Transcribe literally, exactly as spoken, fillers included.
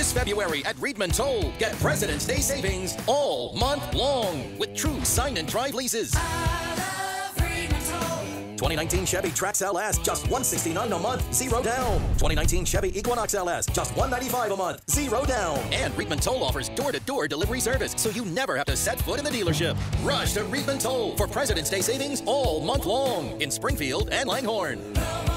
This February at Reedman Toll, get President's Day savings all month long with true sign and drive leases. twenty nineteen Chevy Trax L S, just one hundred sixty-nine dollars a month, zero down. twenty nineteen Chevy Equinox L S, just one hundred ninety-five dollars a month, zero down. And Reedman Toll offers door-to-door delivery service, so you never have to set foot in the dealership. Rush to Reedman Toll for President's Day savings all month long in Springfield and Langhorne.